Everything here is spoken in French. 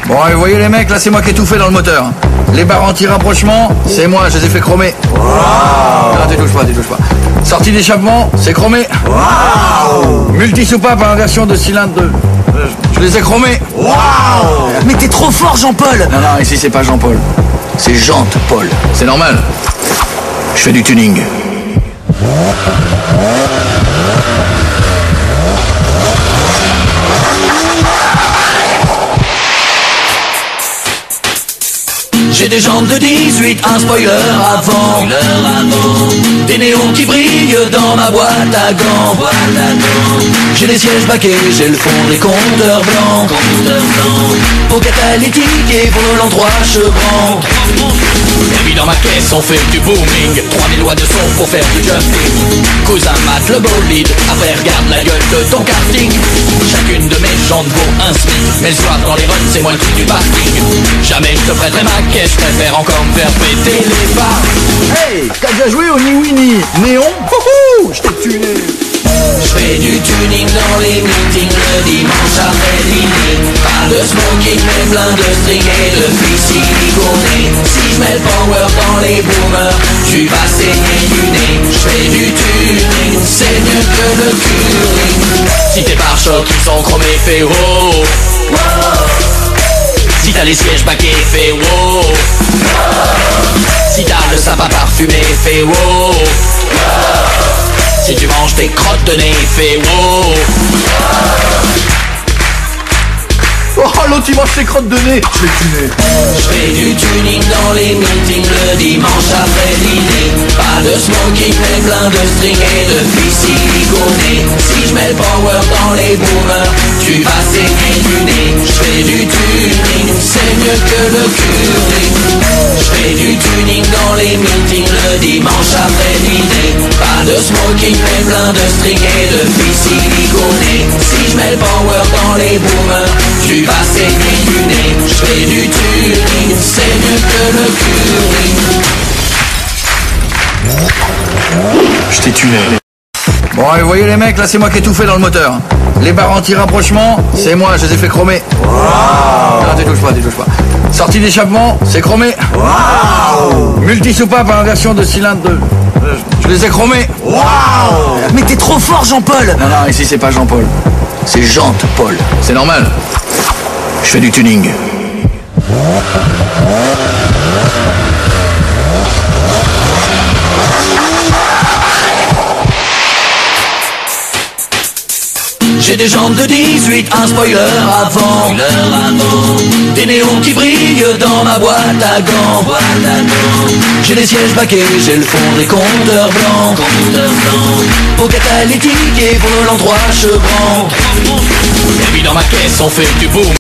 Bon, et vous voyez les mecs, là c'est moi qui ai tout fait dans le moteur. Les barres anti-rapprochement, c'est moi, je les ai fait chromer. Non, tu touches pas. Sortie d'échappement, c'est chromé. Multi-soupape à inversion de cylindre 2. Je les ai chromés. Mais t'es trop fort, Jean-Paul. Non, ici c'est pas Jean-Paul. C'est Jean-Paul. C'est normal. Je fais du tuning. J'ai des jantes de 18, un spoiler avant. Des néons qui brillent dans ma boîte à gants. J'ai des sièges baquets, j'ai le fond des compteurs blancs. Pour catalytique et volant 3 chevrons. Et puis dans ma caisse on fait du booming. 3000 watts de son pour faire du jumping. Cousin mate le bolide, après regarde la gueule de ton karting. Chacune de mes jantes vaut un SMIC. Mais le soir dans les runs c'est moi le truc du parking. Jamais je te prêterai ma caisse, je préfère encore me faire péter les barres. Hey, t'as déjà joué au ni oui ni néon? Je t'ai tuné. Je fais du tuning dans les meetings le dimanche après dîner. Pas de smoking mais plein de string et de filles siliconées. Si je mets le power dans les boomers, tu vas saigner du nez. Je fais du tuning, c'est mieux que le curing. Si tes pare-chocs ils sont chromés, fais wow. Si t'as les sièges baquets, fais wow. Si t'as le sapin parfumé, fais wow. Si tu manges tes crottes de nez, fais wow. Oh, l'autre il mange ses crottes de nez. Je l'ai tuné. Je fais du tuning dans les meetings le dimanche après dîner. Pas de smoking mais plein de string et de filles siliconées. Si je mets le power dans les boomers, tu vas saigner du nez. Je fais du tuning, c'est mieux que le curing. Je fais du tuning dans les meetings le dimanche après dîner. Pas de smoking mais plein de string et de filles siliconées. Si je mets le power dans les boomers, tu vas saigner du nez. Je fais du tuning, c'est mieux que le curing. Je t'ai tuné. Bon, et vous voyez les mecs, là c'est moi qui ai tout fait dans le moteur. Les barres anti-rapprochement, c'est moi, je les ai fait chromer. Non, tu touches pas. Sortie d'échappement, c'est chromé. Multi-soupape à inversion de cylindre 2. Je les ai chromés. Mais t'es trop fort, Jean-Paul. Non, ici c'est pas Jean-Paul. C'est Jean-Paul. C'est normal. Je fais du tuning. J'ai des jantes de 18, un spoiler avant. Des néons qui brillent dans ma boîte à gants. J'ai des sièges baquets, j'ai le fond des compteurs blancs. Pour catalytique et volant 3 chevrons. Et puis dans ma caisse on fait du boom.